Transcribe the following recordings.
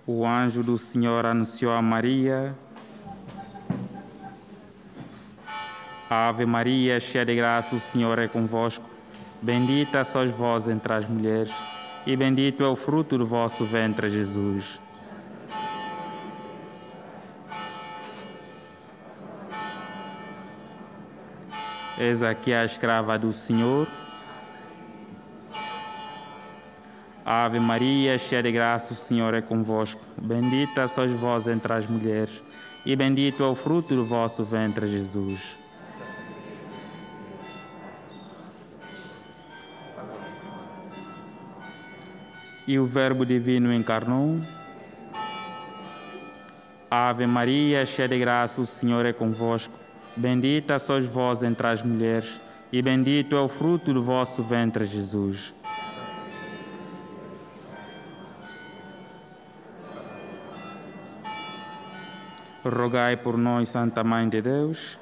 O anjo do Senhor anunciou a Maria: Ave Maria, cheia de graça, o Senhor é convosco. Bendita sois vós entre as mulheres, e bendito é o fruto do vosso ventre, Jesus. Eis aqui a escrava do Senhor. Ave Maria, cheia de graça, o Senhor é convosco. Bendita sois vós entre as mulheres, e bendito é o fruto do vosso ventre, Jesus. E o Verbo divino encarnou. Ave Maria, cheia de graça, o Senhor é convosco. Bendita sois vós entre as mulheres, e bendito é o fruto do vosso ventre, Jesus. Rogai por nós, Santa Mãe de Deus.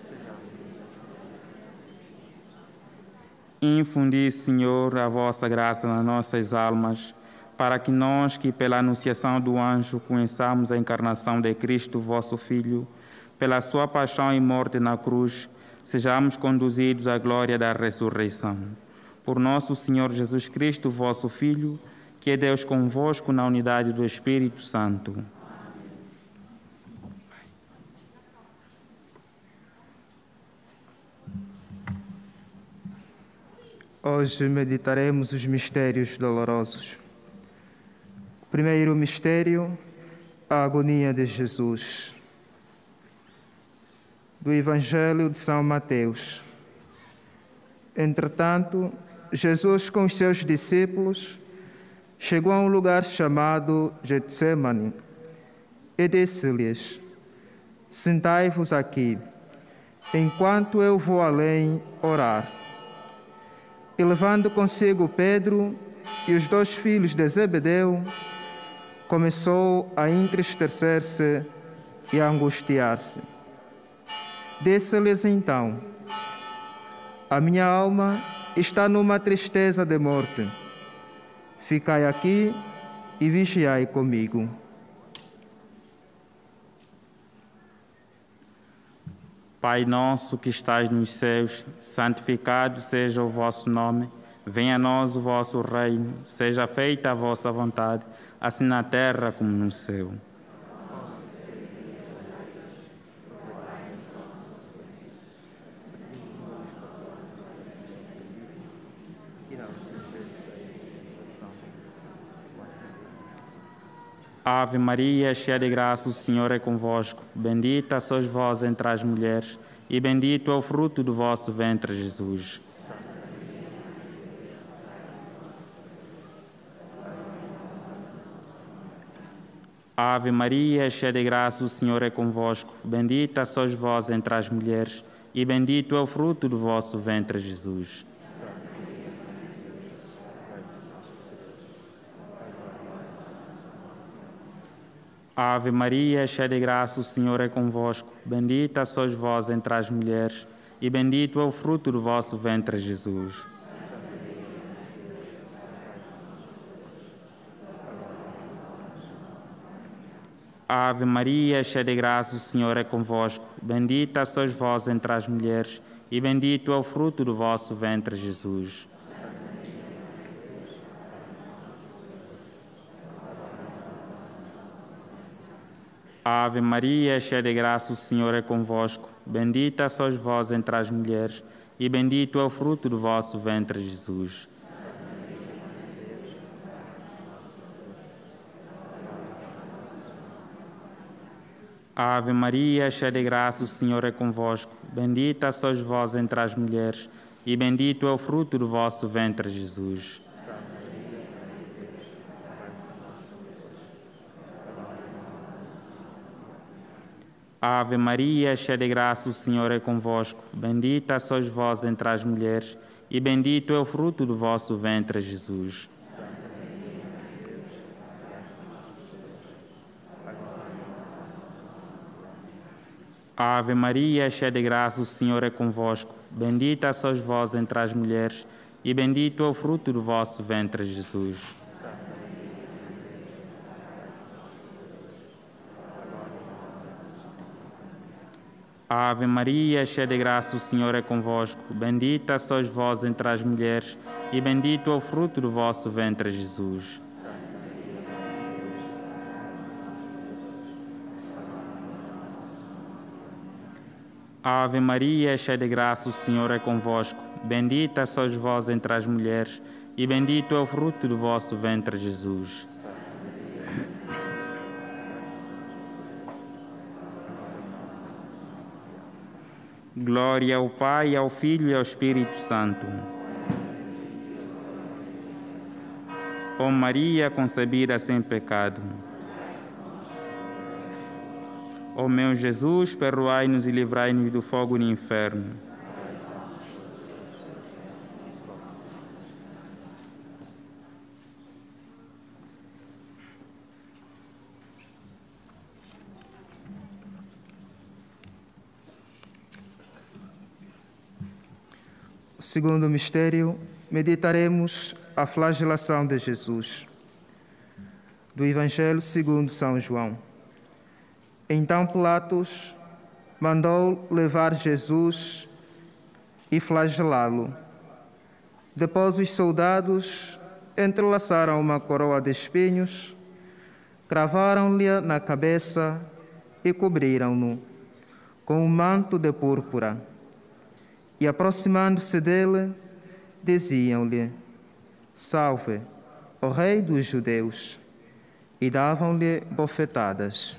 Infundi, Senhor, a vossa graça nas nossas almas, para que nós, que pela anunciação do anjo conheçamos a encarnação de Cristo, vosso Filho, pela sua paixão e morte na cruz, sejamos conduzidos à glória da ressurreição. Por nosso Senhor Jesus Cristo, vosso Filho, que é Deus convosco na unidade do Espírito Santo. Hoje meditaremos os mistérios dolorosos. O primeiro mistério, a agonia de Jesus. Do Evangelho de São Mateus. Entretanto, Jesus com os seus discípulos chegou a um lugar chamado Getsêmani e disse-lhes: Sentai-vos aqui, enquanto eu vou além orar. E levando consigo Pedro e os 2 filhos de Zebedeu, começou a entristecer-se e a angustiar-se. Disse-lhes então: A minha alma está numa tristeza de morte. Ficai aqui e vigiai comigo. Pai nosso que estais nos céus, santificado seja o vosso nome. Venha a nós o vosso reino. Seja feita a vossa vontade, assim na terra como no céu. Ave Maria, cheia de graça, o Senhor é convosco. Bendita sois vós entre as mulheres, e bendito é o fruto do vosso ventre, Jesus. Ave Maria, cheia de graça, o Senhor é convosco. Bendita sois vós entre as mulheres, e bendito é o fruto do vosso ventre, Jesus. Ave Maria, cheia de graça, o Senhor é convosco. Bendita sois vós entre as mulheres, e bendito é o fruto do vosso ventre, Jesus. Ave Maria, cheia de graça, o Senhor é convosco. Bendita sois vós entre as mulheres, e bendito é o fruto do vosso ventre, Jesus. Ave Maria, cheia de graça, o Senhor é convosco. Bendita sois vós entre as mulheres, e bendito é o fruto do vosso ventre, Jesus. Ave Maria, cheia de graça, o Senhor é convosco. Bendita sois vós entre as mulheres, e bendito é o fruto do vosso ventre, Jesus. Ave Maria, cheia de graça, o Senhor é convosco. Bendita sois vós entre as mulheres, e bendito é o fruto do vosso ventre, Jesus. Ave Maria, cheia de graça, o Senhor é convosco. Bendita sois vós entre as mulheres, e bendito é o fruto do vosso ventre, Jesus. Ave Maria, cheia de graça, o Senhor é convosco. Bendita sois vós entre as mulheres, e bendito é o fruto do vosso ventre, Jesus. Ave Maria, cheia de graça, o Senhor é convosco. Bendita sois vós entre as mulheres, e bendito é o fruto do vosso ventre, Jesus. Glória ao Pai, ao Filho e ao Espírito Santo. Ó Maria, concebida sem pecado. Ó meu Jesus, perdoai-nos e livrai-nos do fogo do inferno. Segundo mistério, meditaremos a flagelação de Jesus. Do Evangelho segundo São João. Então Pilatos mandou levar Jesus e flagelá-lo. Depois os soldados entrelaçaram uma coroa de espinhos, cravaram-lhe na cabeça e cobriram-no com um manto de púrpura. E aproximando-se dele, diziam-lhe: Salve, ó Rei dos Judeus! E davam-lhe bofetadas.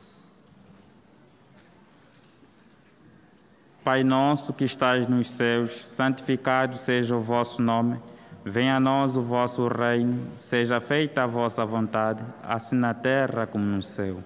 Pai nosso que estais nos céus, santificado seja o vosso nome. Venha a nós o vosso reino, seja feita a vossa vontade, assim na terra como no céu.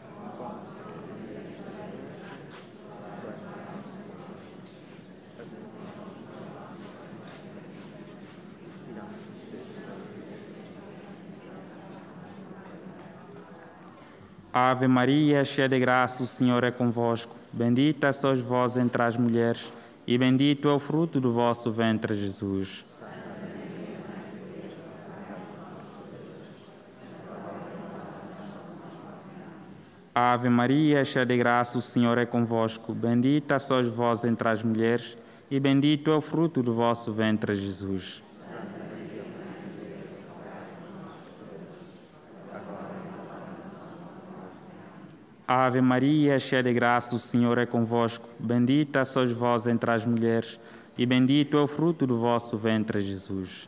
Ave Maria, cheia de graça, o Senhor é convosco. Bendita sois vós entre as mulheres, e bendito é o fruto do vosso ventre, Jesus. Ave Maria, cheia de graça, o Senhor é convosco. Bendita sois vós entre as mulheres, e bendito é o fruto do vosso ventre, Jesus. Ave Maria, cheia de graça, o Senhor é convosco. Bendita sois vós entre as mulheres, e bendito é o fruto do vosso ventre, Jesus.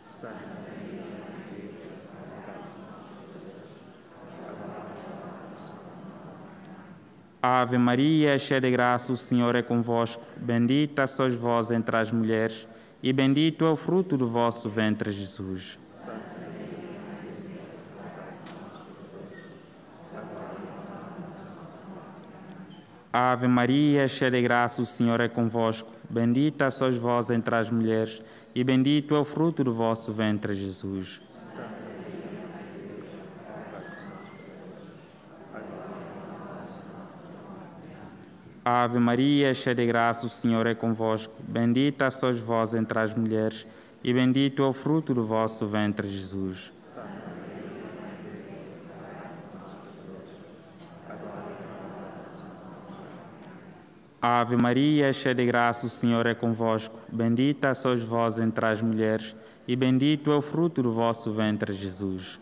Ave Maria, cheia de graça, o Senhor é convosco. Bendita sois vós entre as mulheres, e bendito é o fruto do vosso ventre, Jesus. Ave Maria, cheia de graça, o Senhor é convosco. Bendita sois vós entre as mulheres, e bendito é o fruto do vosso ventre, Jesus. Ave Maria, cheia de graça, o Senhor é convosco. Bendita sois vós entre as mulheres, e bendito é o fruto do vosso ventre, Jesus. Ave Maria, cheia de graça, o Senhor é convosco. Bendita sois vós entre as mulheres, e bendito é o fruto do vosso ventre, Jesus.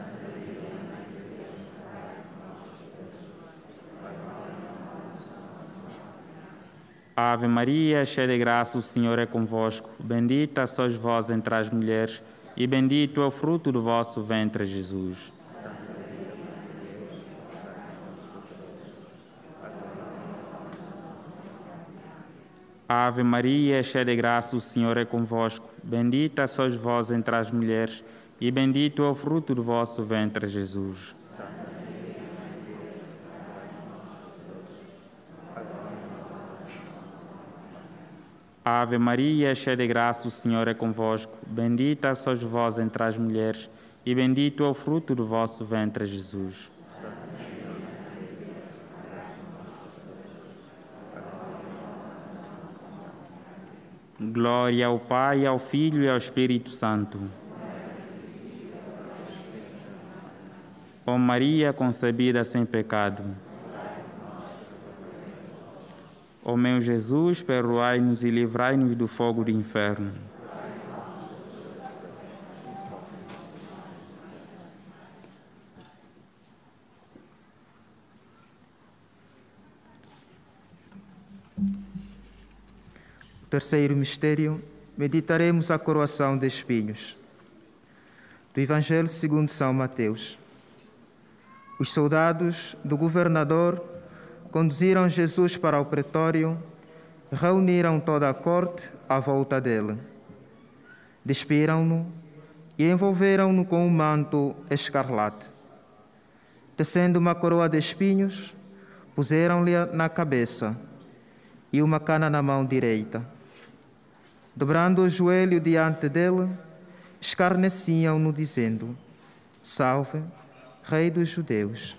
Ave Maria, cheia de graça, o Senhor é convosco. Bendita sois vós entre as mulheres, e bendito é o fruto do vosso ventre, Jesus. Ave Maria, cheia de graça, o Senhor é convosco. Bendita sois vós entre as mulheres, e bendito é o fruto do vosso ventre, Jesus. Ave Maria, cheia de graça, o Senhor é convosco. Bendita sois vós entre as mulheres, e bendito é o fruto do vosso ventre, Jesus. Glória ao Pai, ao Filho e ao Espírito Santo. Ó Maria concebida sem pecado. Ó meu Jesus, perdoai-nos e livrai-nos do fogo do inferno. Terceiro mistério, meditaremos a coroação de espinhos. Do Evangelho segundo São Mateus. Os soldados do governador conduziram Jesus para o pretório, reuniram toda a corte à volta dele. Despiram-no e envolveram-no com um manto escarlate. Tecendo uma coroa de espinhos, puseram-lhe na cabeça e uma cana na mão direita. Dobrando o joelho diante dele, escarneciam-no, dizendo: Salve, Rei dos Judeus.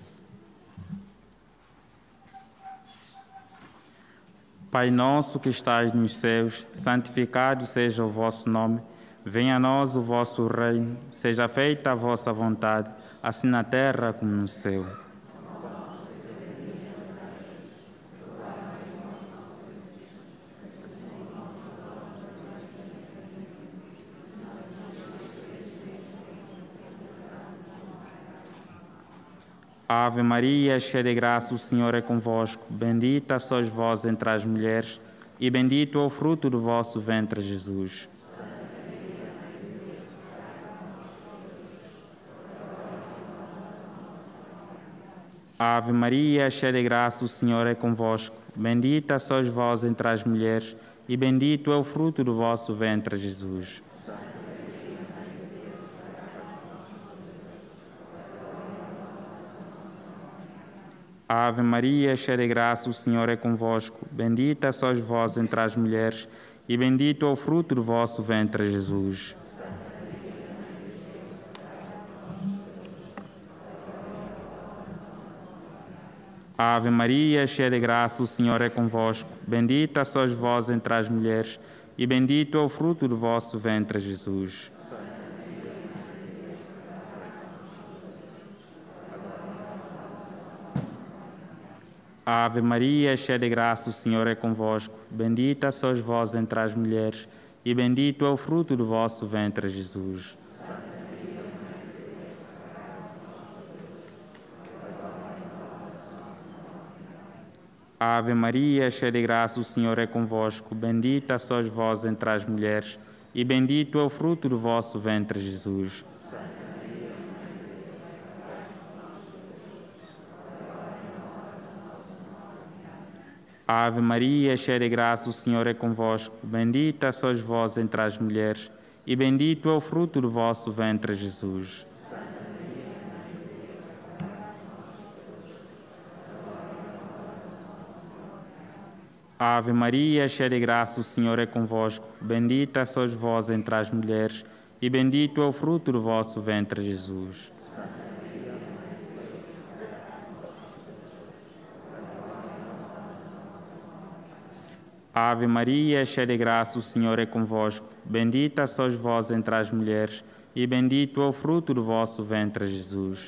Pai nosso que estais nos céus, santificado seja o vosso nome. Venha a nós o vosso reino. Seja feita a vossa vontade, assim na terra como no céu. Ave Maria, cheia de graça, o Senhor é convosco. Bendita sois vós entre as mulheres, e bendito é o fruto do vosso ventre, Jesus. Ave Maria, cheia de graça, o Senhor é convosco. Bendita sois vós entre as mulheres, e bendito é o fruto do vosso ventre, Jesus. Ave Maria, cheia de graça, o Senhor é convosco. Bendita sois vós entre as mulheres, e bendito é o fruto do vosso ventre, Jesus. Ave Maria, cheia de graça, o Senhor é convosco. Bendita sois vós entre as mulheres, e bendito é o fruto do vosso ventre, Jesus. Ave Maria, cheia de graça, o Senhor é convosco. Bendita sois vós entre as mulheres, e bendito é o fruto do vosso ventre, Jesus. Ave Maria, cheia de graça, o Senhor é convosco. Bendita sois vós entre as mulheres, e bendito é o fruto do vosso ventre, Jesus. Ave Maria, cheia de graça, o Senhor é convosco. Bendita sois vós entre as mulheres, e bendito é o fruto do vosso ventre, Jesus. Ave Maria, cheia de graça, o Senhor é convosco. Bendita sois vós entre as mulheres, e bendito é o fruto do vosso ventre, Jesus. Ave Maria, cheia de graça, o Senhor é convosco. Bendita sois vós entre as mulheres, e bendito é o fruto do vosso ventre, Jesus.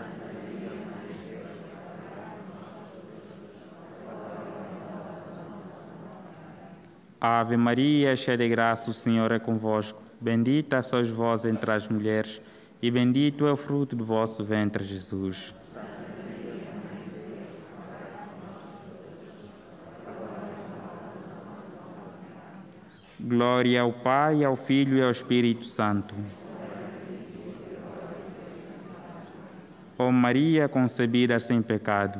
Ave Maria, cheia de graça, o Senhor é convosco. Bendita sois vós entre as mulheres, e bendito é o fruto do vosso ventre, Jesus. Glória ao Pai, ao Filho e ao Espírito Santo. Ó Maria concebida sem pecado.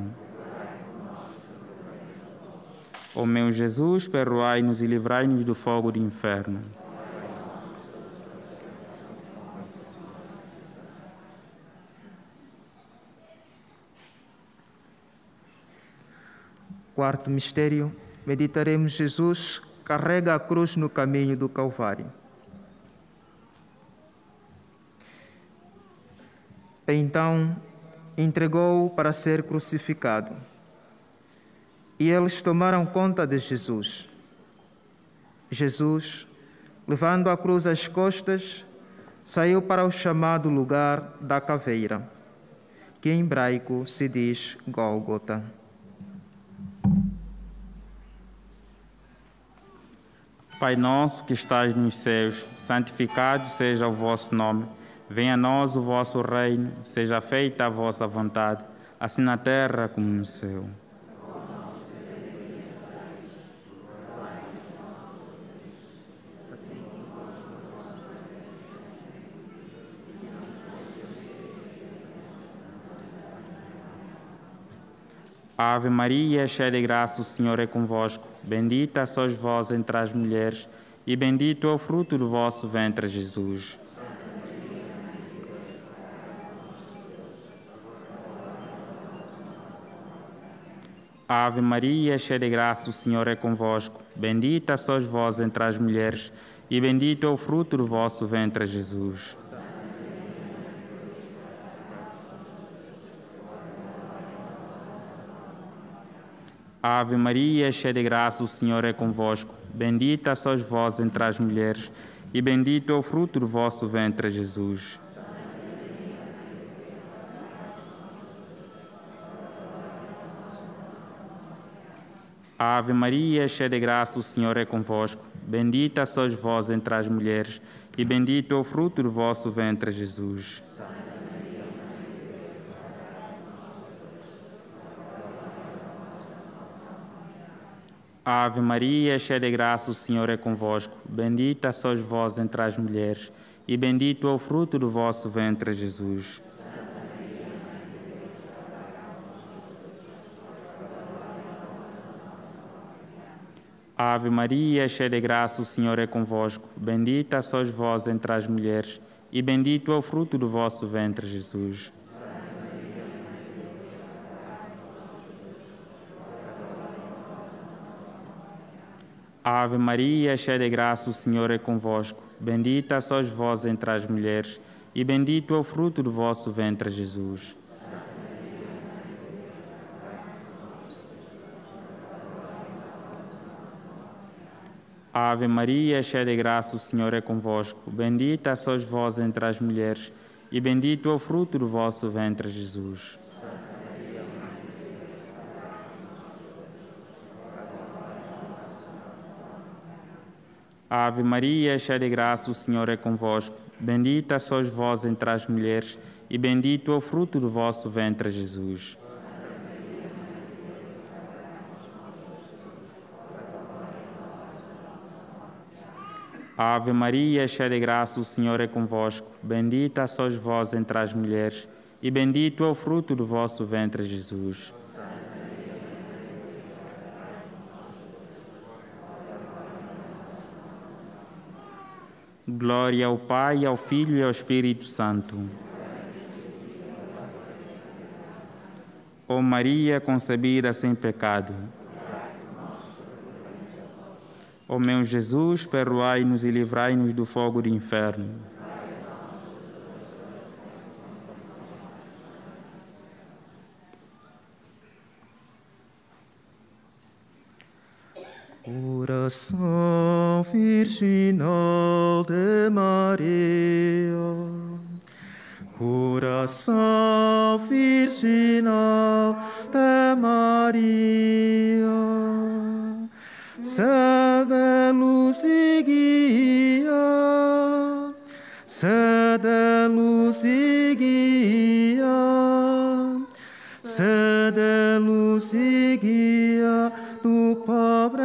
Ó meu Jesus, perdoai-nos e livrai-nos do fogo do inferno. Quarto mistério, meditaremos Jesus carrega a cruz no caminho do Calvário. Então, entregou-o para ser crucificado. E eles tomaram conta de Jesus. Jesus, levando a cruz às costas, saiu para o chamado lugar da caveira, que em hebraico se diz Gólgota. Pai nosso que estás nos céus, santificado seja o vosso nome. Venha a nós o vosso reino, seja feita a vossa vontade, assim na terra como no céu. Ave Maria, cheia de graça, o Senhor é convosco. Bendita sois vós entre as mulheres, e bendito é o fruto do vosso ventre, Jesus. Ave Maria, cheia de graça, o Senhor é convosco. Bendita sois vós entre as mulheres, e bendito é o fruto do vosso ventre, Jesus. Ave Maria, cheia de graça, o Senhor é convosco. Bendita sois vós entre as mulheres, e bendito é o fruto do vosso ventre, Jesus. Ave Maria, cheia de graça, o Senhor é convosco. Bendita sois vós entre as mulheres, e bendito é o fruto do vosso ventre, Jesus. Ave Maria, cheia de graça, o Senhor é convosco. Bendita sois vós entre as mulheres, e bendito é o fruto do vosso ventre, Jesus. Ave Maria, cheia de graça, o Senhor é convosco. Bendita sois vós entre as mulheres, e bendito é o fruto do vosso ventre, Jesus. Ave Maria, cheia de graça, o Senhor é convosco. Bendita sois vós entre as mulheres, e bendito é o fruto do vosso ventre, Jesus. Ave Maria, cheia de graça, o Senhor é convosco. Bendita sois vós entre as mulheres, e bendito é o fruto do vosso ventre, Jesus. Ave Maria, cheia de graça, o Senhor é convosco. Bendita sois vós entre as mulheres, e bendito é o fruto do vosso ventre, Jesus. Ave Maria, cheia de graça, o Senhor é convosco. Bendita sois vós entre as mulheres, e bendito é o fruto do vosso ventre, Jesus. Glória ao Pai, ao Filho e ao Espírito Santo. Ó Maria concebida sem pecado. Ó meu Jesus, perdoai-nos e livrai-nos do fogo do inferno. Coração virginal de Maria, coração virginal de Maria, sede luz e guia, sede luz e guia, sede luz e guia do pobre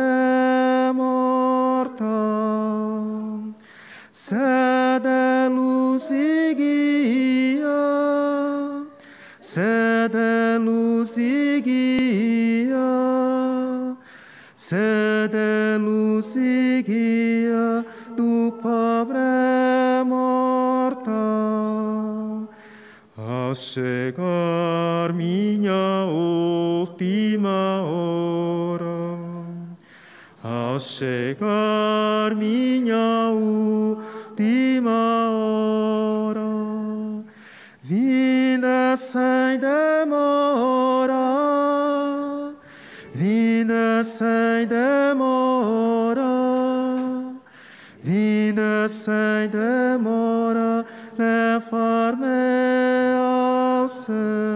mortal, sede luz e guia, sede luz e guia, sede luz e guia do pobre mortal. Ao chegar minha última hora, ao chegar minha última hora, vinda sem demora, vinda sem demora, vinda sem demora, levar-me ao céu.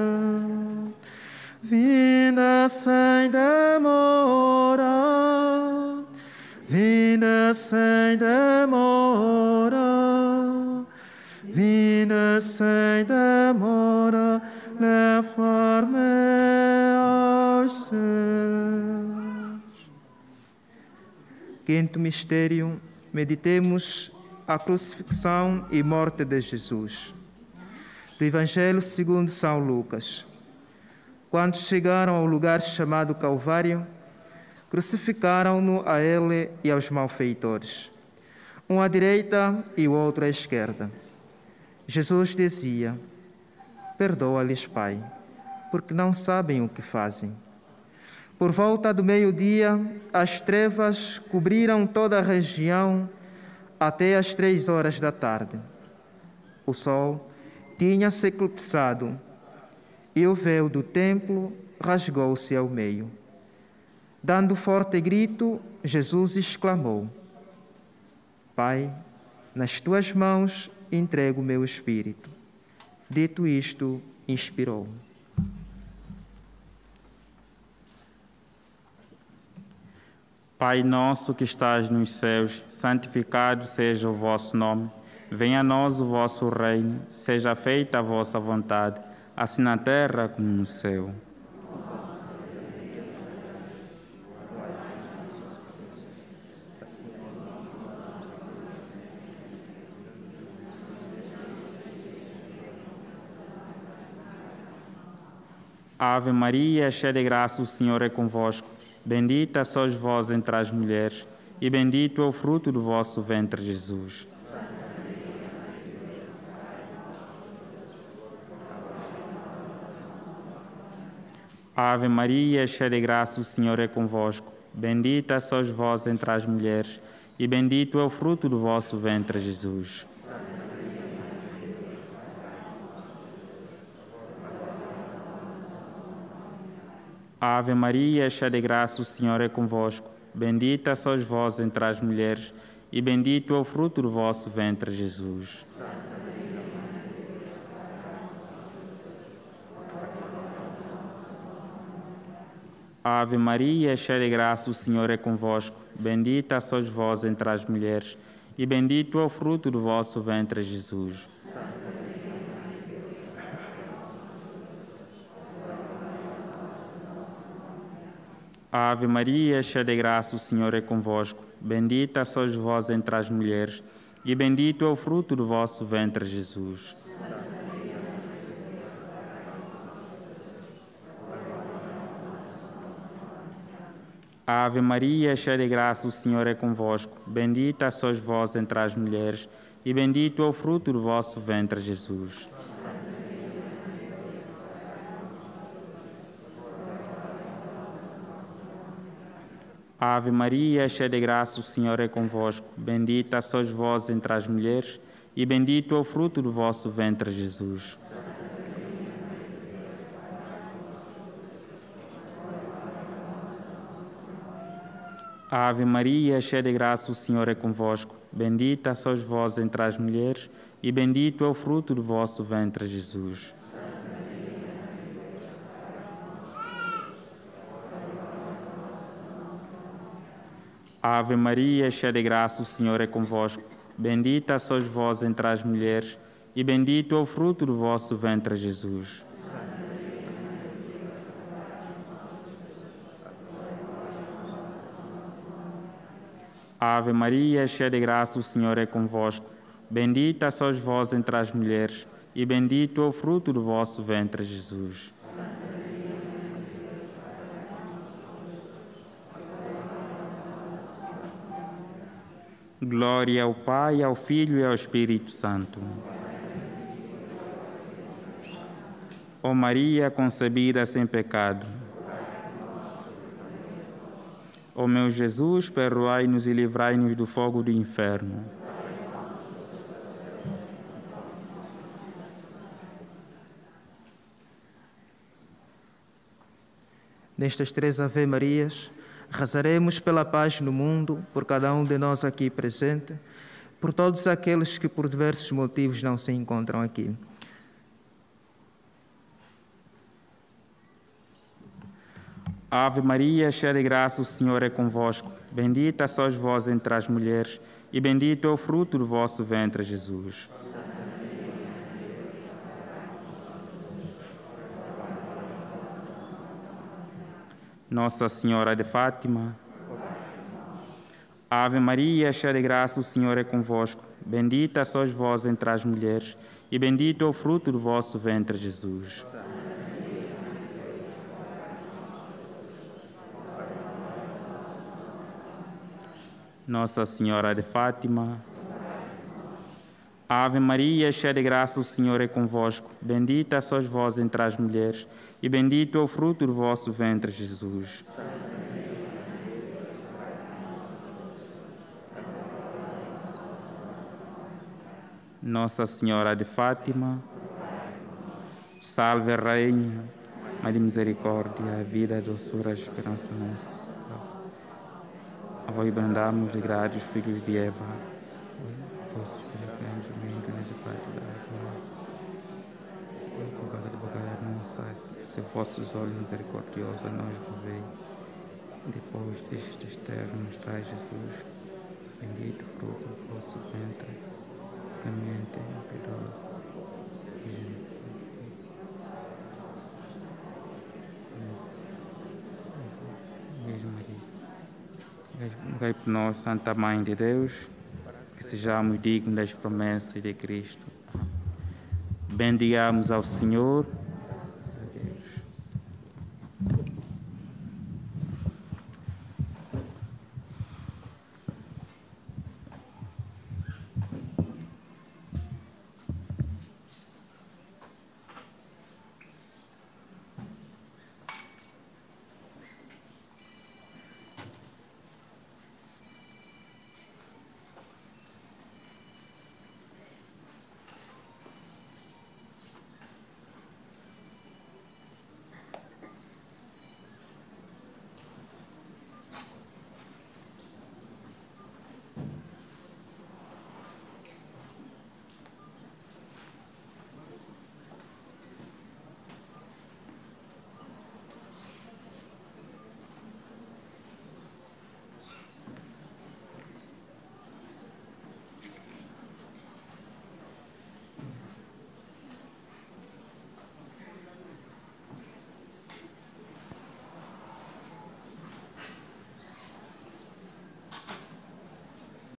Vinda sem demora, vinda sem vossos. Quinto mistério, meditemos a crucifixão e morte de Jesus. Do Evangelho segundo São Lucas. Quando chegaram ao lugar chamado Calvário, crucificaram-no a ele e aos malfeitores, um à direita e o outro à esquerda. Jesus dizia: perdoa-lhes, Pai, porque não sabem o que fazem. Por volta do meio-dia, as trevas cobriram toda a região até às 3 horas da tarde. O sol tinha se eclipsado e o véu do templo rasgou-se ao meio. Dando forte grito, Jesus exclamou: Pai, nas tuas mãos entrego o meu espírito. Dito isto, inspirou. Pai nosso que estás nos céus, santificado seja o vosso nome. Venha a nós o vosso reino, seja feita a vossa vontade, assim na terra como no céu. Ave Maria, cheia de graça, o Senhor é convosco. Bendita sois vós entre as mulheres, e bendito é o fruto do vosso ventre, Jesus. Ave Maria, cheia de graça, o Senhor é convosco. Bendita sois vós entre as mulheres, e bendito é o fruto do vosso ventre, Jesus. Ave Maria, cheia de graça, o Senhor é convosco. Bendita sois vós entre as mulheres, e bendito é o fruto do vosso ventre, Jesus. Ave Maria, cheia de graça, o Senhor é convosco. Bendita sois vós entre as mulheres, e bendito é o fruto do vosso ventre, Jesus. Ave Maria, cheia de graça, o Senhor é convosco. Bendita sois vós entre as mulheres, e bendito é o fruto do vosso ventre, Jesus. Ave Maria, cheia de graça, o Senhor é convosco. Bendita sois vós entre as mulheres, e bendito é o fruto do vosso ventre, Jesus. Ave Maria, cheia de graça, o Senhor é convosco. Bendita sois vós entre as mulheres, e bendito é o fruto do vosso ventre, Jesus. Ave Maria, cheia de graça, o Senhor é convosco. Bendita sois vós entre as mulheres, e bendito é o fruto do vosso ventre, Jesus. Ave Maria, cheia de graça, o Senhor é convosco. Bendita sois vós entre as mulheres, e bendito é o fruto do vosso ventre, Jesus. Ave Maria, cheia de graça, o Senhor é convosco. Bendita sois vós entre as mulheres, e bendito é o fruto do vosso ventre, Jesus. Glória ao Pai, ao Filho e ao Espírito Santo. Ó Maria concebida sem pecado. Ó meu Jesus, perdoai-nos e livrai-nos do fogo do inferno. Nestas 3 Ave Marias, rezaremos pela paz no mundo, por cada um de nós aqui presente, por todos aqueles que por diversos motivos não se encontram aqui. Ave Maria, cheia de graça, o Senhor é convosco. Bendita sois vós entre as mulheres, e bendito é o fruto do vosso ventre, Jesus. Nossa Senhora de Fátima. Ave Maria, cheia de graça, o Senhor é convosco. Bendita sois vós entre as mulheres, e bendito é o fruto do vosso ventre, Jesus. Nossa Senhora de Fátima. Ave Maria, cheia de graça, o Senhor é convosco. Bendita sois vós entre as mulheres, e bendito é o fruto do vosso ventre, Jesus. Nossa Senhora de Fátima. Salve, Rainha, Mãe de Misericórdia, a vida, a doçura, a esperança nossa. A vós brandamos de grados, filhos de Eva. Vossos peregrinos, bendito parte da água. Por causa do advogado nossa, se vossos olhos misericordiosos a nós volvei. Depois destes terras mostrai Jesus, bendito fruto do vosso ventre, clemente e piedoso. Rogai por nós, Santa Mãe de Deus, que sejamos dignos das promessas de Cristo. Bendigamos ao Senhor.